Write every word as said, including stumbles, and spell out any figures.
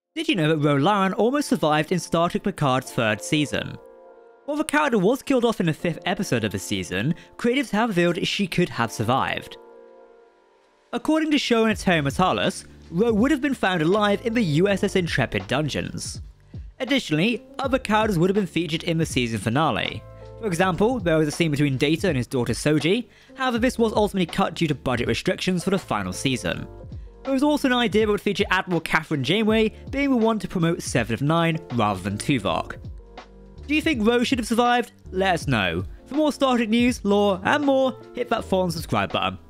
Did you know that Ro Laren almost survived in Star Trek Picard's third season? While the character was killed off in the fifth episode of the season, creatives have revealed she could have survived. According to showrunner Terry Matalas, Ro would have been found alive in the U S S Intrepid dungeons. Additionally, other characters would have been featured in the season finale. For example, there was a scene between Data and his daughter Soji, however this was ultimately cut due to budget restrictions for the final season. There was also an idea that would feature Admiral Catherine Janeway being the one to promote seven of nine rather than Tuvok. Do you think Ro should have survived? Let us know. For more Star Trek news, lore, and more, hit that follow and subscribe button.